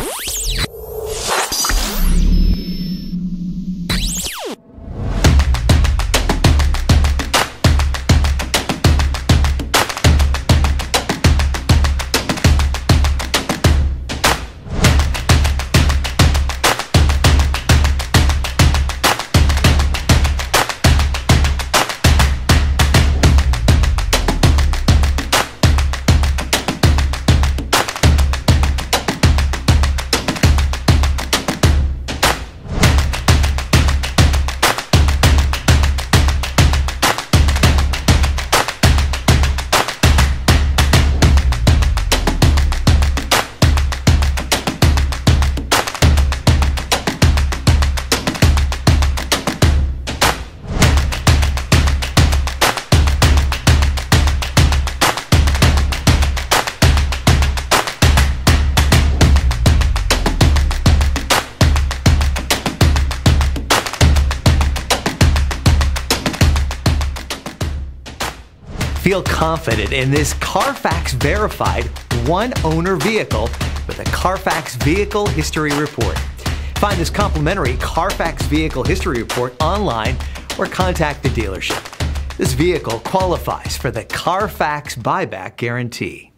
Feel confident in this Carfax verified one-owner vehicle with a Carfax Vehicle History Report. Find this complimentary Carfax Vehicle History Report online or contact the dealership. This vehicle qualifies for the Carfax Buyback Guarantee.